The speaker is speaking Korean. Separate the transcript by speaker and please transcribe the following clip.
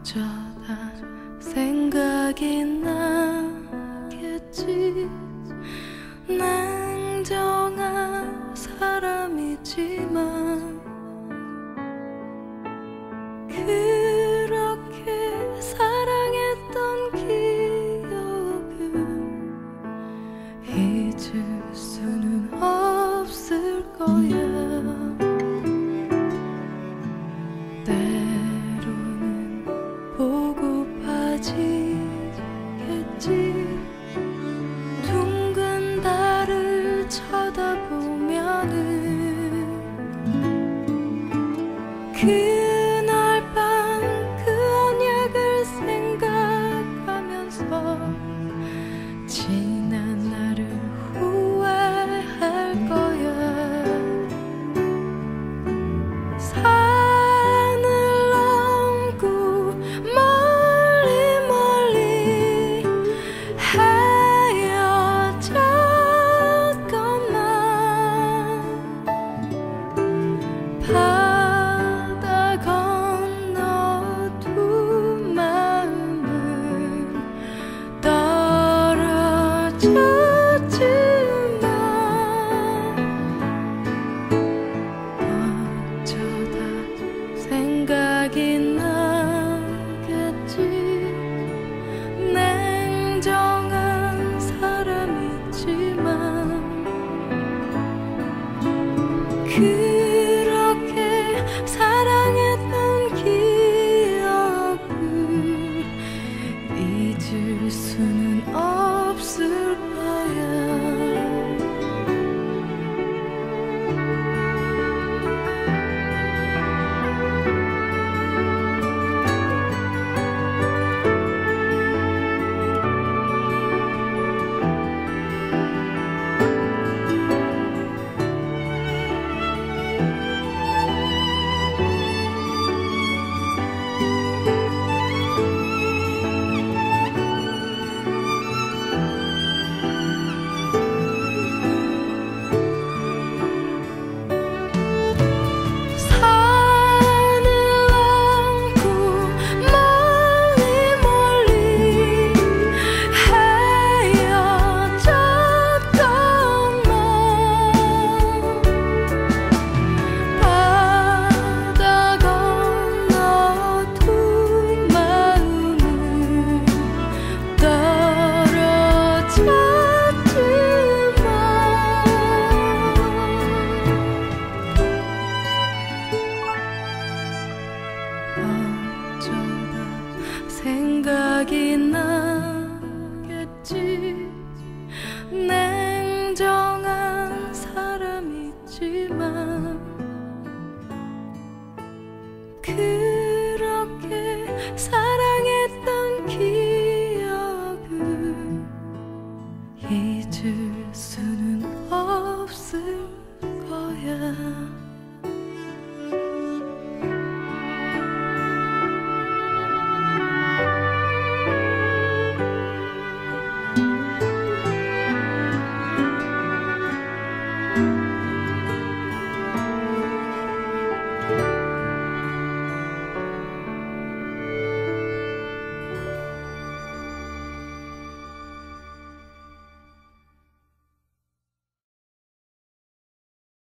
Speaker 1: 어쩌다 생각이 나겠지. 냉정한 사람이지만 그렇게 사랑했던 기억은 잊을 수는 없을 거야. 때로는 보고파지겠지. 둥근 달을 쳐다보면은 그날 밤 그 언약을 생각하면서 지난 날을 후회할 거야. 산을 넘고 멀리 멀리 헤어졌건만 바다 건너 두 마음은 떨어졌지만 어쩌다 생각이 나겠지. 냉정한 사람이지만 그렇게 사랑했던 기억을 잊을 수는 없을 거야. 산을 넘고 멀리 멀리 헤어졌건만 바다 건너 두 마음은 떨어졌지만 어쩌다 생각이 나